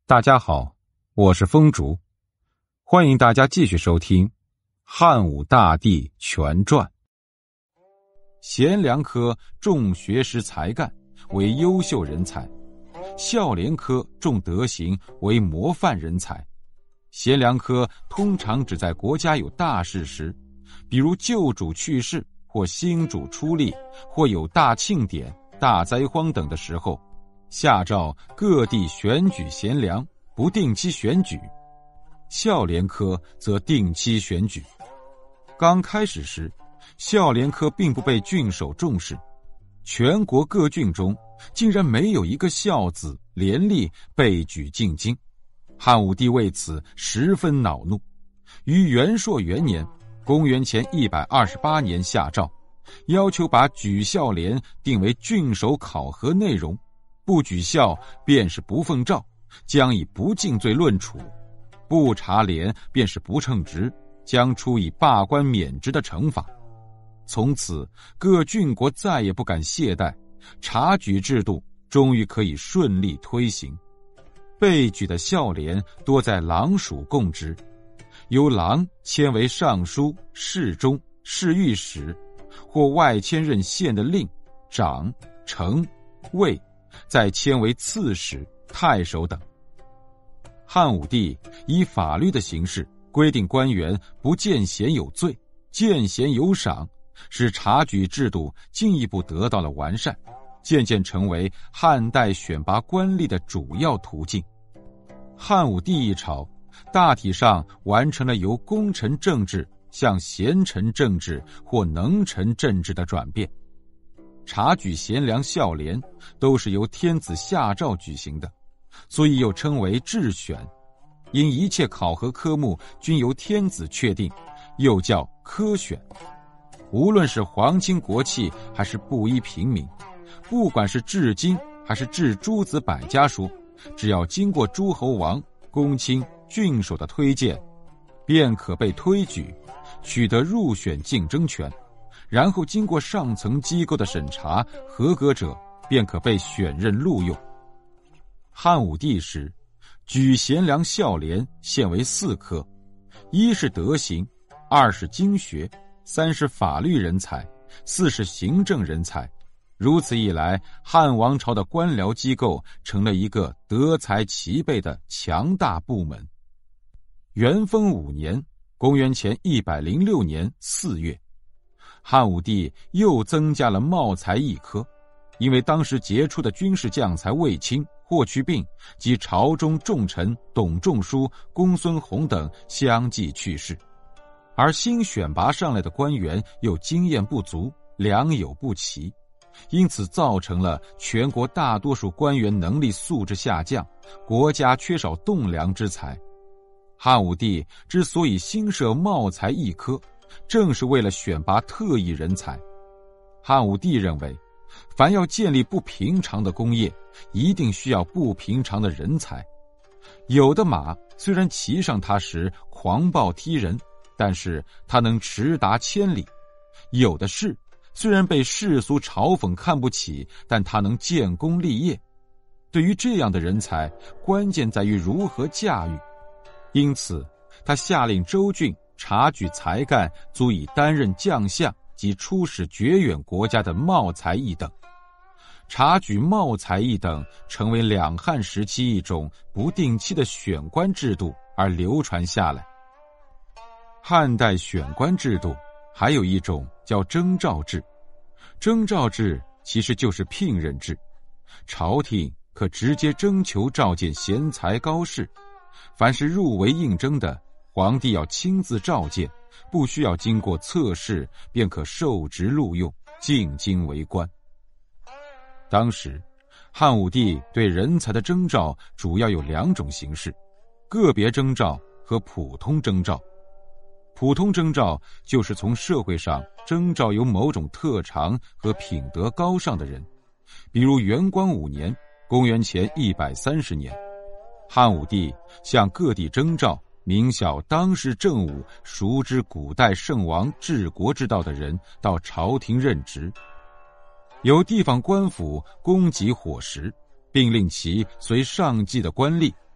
大家好，我是风竹，欢迎大家继续收听《汉武大帝全传》。贤良科重学识才干，为优秀人才；孝廉科重德行，为模范人才。贤良科通常只在国家有大事时，比如旧主去世，或新主出力，或有大庆典、大灾荒等的时候，下诏各地选举贤良，不定期选举。孝廉科则定期选举。刚开始时，孝廉科并不被郡守重视，全国各郡中竟然没有一个孝子廉吏被举进京。汉武帝为此十分恼怒，于元朔元年公元前128年下诏，要求把举孝廉定为郡守考核内容，不举孝便是不奉诏，将以不敬罪论处；不查廉便是不称职，将处以罢官免职的惩罚。从此各郡国再也不敢懈怠，察举制度终于可以顺利推行。被举的孝廉多在郎署供职，由郎迁为尚书、侍中、侍御史，或外迁任县的令、长、丞、尉，再迁为刺史、太守等。汉武帝以法律的形式规定官员不见贤有罪，见贤有赏，使察举制度进一步得到了完善，渐渐成为汉代选拔官吏的主要途径。汉武帝一朝大体上完成了由功臣政治向贤臣政治或能臣政治的转变。察举贤良孝廉都是由天子下诏举行的，所以又称为制选。因一切考核科目均由天子确定，又叫科选。无论是皇亲国戚还是布衣平民，不管是治经还是治诸子百家书，只要经过诸侯王、公卿、郡守的推荐，便可被推举，取得入选竞争权，然后经过上层机构的审查，合格者便可被选任录用。汉武帝时，举贤良孝廉现为4科：一是德行，二是经学，三是法律人才，四是行政人才。如此一来，汉王朝的官僚机构成了一个德才齐备的强大部门。元丰5年公元前106年4月，汉武帝又增加了茂才1科，因为当时杰出的军事将才卫青、霍去病及朝中重臣董仲舒、公孙弘等相继去世，而新选拔上来的官员又经验不足，良莠不齐，因此造成了全国大多数官员能力素质下降，国家缺少栋梁之才。汉武帝之所以新设茂才1科，正是为了选拔特异人才。汉武帝认为，凡要建立不平常的工业，一定需要不平常的人才。有的马虽然骑上它时狂暴踢人，但是它能驰达千里；有的士虽然被世俗嘲讽看不起，但他能建功立业。对于这样的人才，关键在于如何驾驭。因此他下令州郡察举才干足以担任将相及出使绝远国家的茂才1等。察举茂才1等成为两汉时期一种不定期的选官制度而流传下来。汉代选官制度还有一种叫征召制，征召制其实就是聘任制，朝廷可直接征求召见贤才高士，凡是入围应征的，皇帝要亲自召见，不需要经过测试便可受职录用，进京为官。当时汉武帝对人才的征召主要有2种形式：个别征召和普通征召。普通征召就是从社会上征召有某种特长和品德高尚的人，比如元光5年公元前130年，汉武帝向各地征召名晓当世政务、熟知古代圣王治国之道的人到朝廷任职。有地方官府供给伙食，并令其随上级的官吏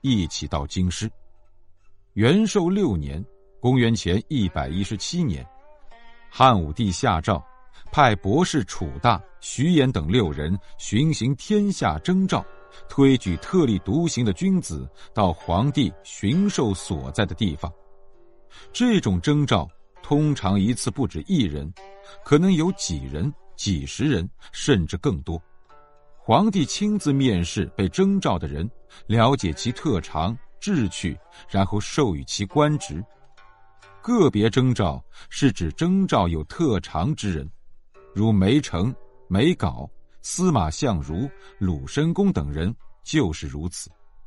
一起到京师。元寿6年，公元前117年，汉武帝下诏，派博士楚大、徐衍等6人巡行天下征召，推举特立独行的君子到皇帝巡狩所在的地方。这种征召通常一次不止1人，可能有几人、几十人，甚至更多。皇帝亲自面试被征召的人，了解其特长、志趣，然后授予其官职。个别征召是指征召有特长之人，如梅城、梅皋、司马相如、鲁申公等人就是如此。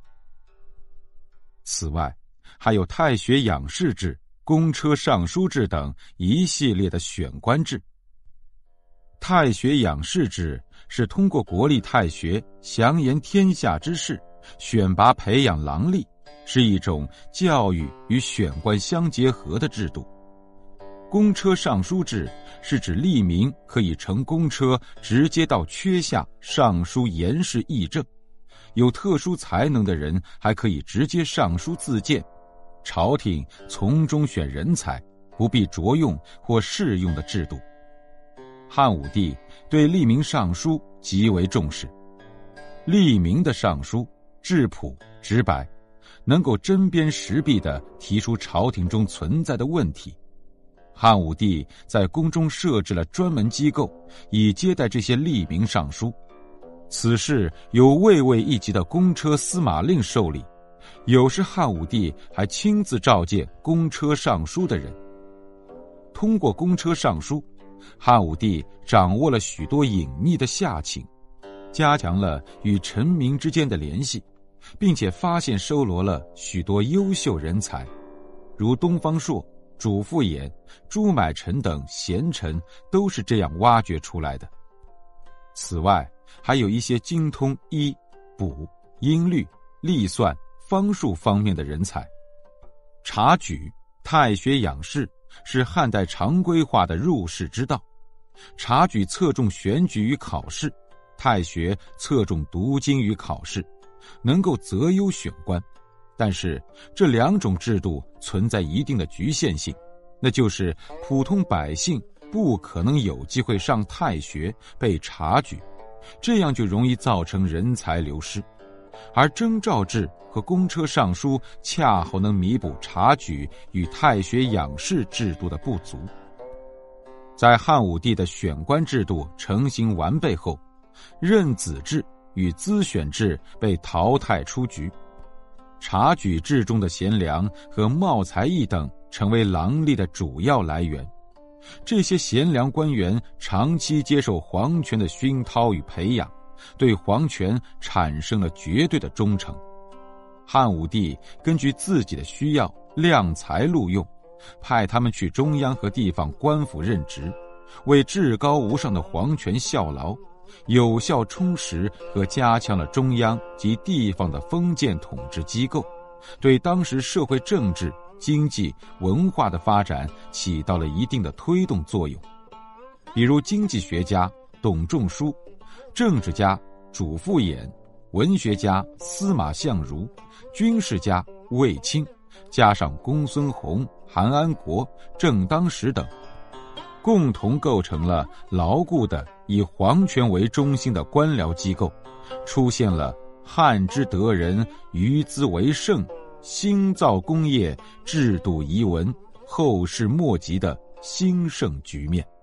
此外，还有太学养士制、公车尚书制等一系列的选官制。太学养士制是通过国立太学详言天下之事，选拔培养郎吏，是一种教育与选官相结合的制度。公车尚书制是指吏民可以乘公车直接到阙下上书言事议政，有特殊才能的人还可以直接上书自荐，朝廷从中选人才，不必着用或试用的制度。汉武帝对吏民上书极为重视，吏民的上书质朴直白，能够针砭时弊地提出朝廷中存在的问题。汉武帝在宫中设置了专门机构，以接待这些吏民上书。此事由卫尉一级的公车司马令受理，有时汉武帝还亲自召见公车上书的人。通过公车上书，汉武帝掌握了许多隐秘的下情，加强了与臣民之间的联系，并且发现收罗了许多优秀人才，如东方朔、主父偃、朱买臣等贤臣都是这样挖掘出来的。此外，还有一些精通医、卜、音律、历算、方术方面的人才。察举、太学养士是汉代常规化的入仕之道。察举侧重选举与考试，太学侧重读经与考试，能够择优选官。但是这2种制度存在一定的局限性，那就是普通百姓不可能有机会上太学被察举，这样就容易造成人才流失。而征召制和公车尚书恰好能弥补察举与太学养士制度的不足。在汉武帝的选官制度成型完备后，任子制与资选制被淘汰出局，察举制中的贤良和茂才役等成为郎吏的主要来源。这些贤良官员长期接受皇权的熏陶与培养，对皇权产生了绝对的忠诚。汉武帝根据自己的需要量才录用，派他们去中央和地方官府任职，为至高无上的皇权效劳，有效充实和加强了中央及地方的封建统治机构，对当时社会政治、经济、文化的发展起到了一定的推动作用。比如经济学家董仲舒，政治家主父偃，文学家司马相如，军事家卫青，加上公孙弘、韩安国、郑当时等，共同构成了牢固的以皇权为中心的官僚机构，出现了汉之德人，于兹为盛，兴造功业，制度遗文，后世莫及的兴盛局面。